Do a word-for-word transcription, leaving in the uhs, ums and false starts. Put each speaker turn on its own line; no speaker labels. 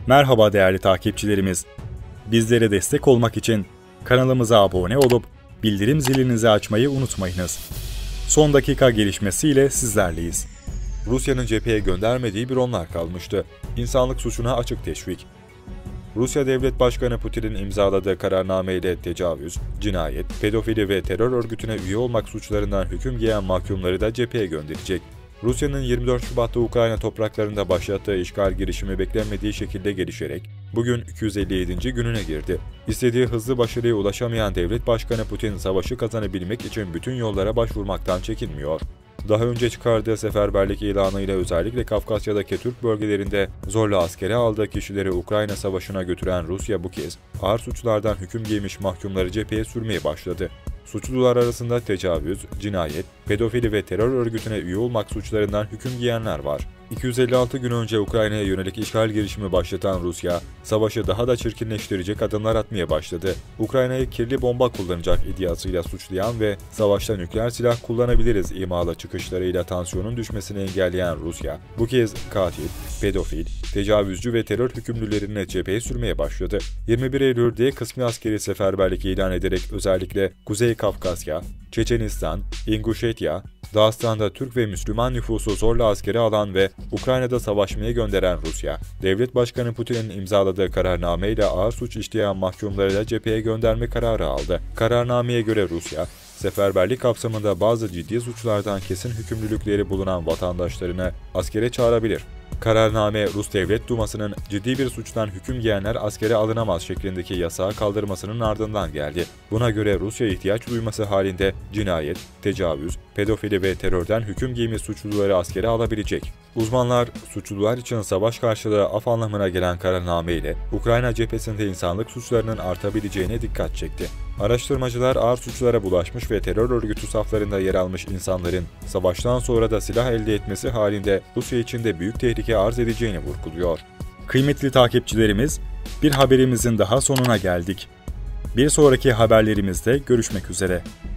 Merhaba değerli takipçilerimiz. Bizlere destek olmak için kanalımıza abone olup bildirim zilinizi açmayı unutmayınız. Son dakika gelişmesiyle sizlerleyiz. Rusya'nın cepheye göndermediği dronlar kalmıştı. İnsanlık suçuna açık teşvik. Rusya Devlet Başkanı Putin'in imzaladığı kararnameyle tecavüz, cinayet, pedofili ve terör örgütüne üye olmak suçlarından hüküm giyen mahkumları da cepheye gönderecek. Rusya'nın yirmi dört Şubat'ta Ukrayna topraklarında başlattığı işgal girişimi beklenmediği şekilde gelişerek bugün iki yüz elli yedinci gününe girdi. İstediği hızlı başarıya ulaşamayan Devlet Başkanı Putin savaşı kazanabilmek için bütün yollara başvurmaktan çekinmiyor. Daha önce çıkardığı seferberlik ilanıyla özellikle Kafkasya'daki Türk bölgelerinde zorla askere aldığı kişileri Ukrayna Savaşı'na götüren Rusya bu kez ağır suçlardan hüküm giymiş mahkumları cepheye sürmeye başladı. Suçlular arasında tecavüz, cinayet, pedofili ve terör örgütüne üye olmak suçlarından hüküm giyenler var. iki yüz elli altı gün önce Ukrayna'ya yönelik işgal girişimi başlatan Rusya, savaşı daha da çirkinleştirecek adımlar atmaya başladı. Ukrayna'yı kirli bomba kullanacak iddiasıyla suçlayan ve savaşta nükleer silah kullanabiliriz imalı çıkışlarıyla tansiyonun düşmesini engelleyen Rusya, bu kez katil, pedofil, tecavüzcü ve terör hükümlülerini cepheye sürmeye başladı. yirmi bir Eylül'de kısmi askeri seferberlik ilan ederek özellikle Kuzey Kafkasya, Çeçenistan, İnguşetya, Dağıstan'da Türk ve Müslüman nüfusu zorla askere alan ve Ukrayna'da savaşmaya gönderen Rusya, Devlet Başkanı Putin'in imzaladığı kararnameyle ağır suç işleyen mahkumları da cepheye gönderme kararı aldı. Kararnameye göre Rusya, seferberlik kapsamında bazı ciddi suçlardan kesin hükümlülükleri bulunan vatandaşlarını askere çağırabilir. Kararname, Rus Devlet Duması'nın ciddi bir suçtan hüküm giyenler askere alınamaz şeklindeki yasağı kaldırmasının ardından geldi. Buna göre Rusya ihtiyaç duyması halinde cinayet, tecavüz, pedofili ve terörden hüküm giymiş suçluları askere alabilecek. Uzmanlar, suçlular için savaş karşılığı af anlamına gelen kararname ile Ukrayna cephesinde insanlık suçlarının artabileceğine dikkat çekti. Araştırmacılar ağır suçlara bulaşmış ve terör örgütü saflarında yer almış insanların savaştan sonra da silah elde etmesi halinde Rusya için de büyük tehlike arz edeceğini vurguluyor. Kıymetli takipçilerimiz, bir haberimizin daha sonuna geldik. Bir sonraki haberlerimizde görüşmek üzere.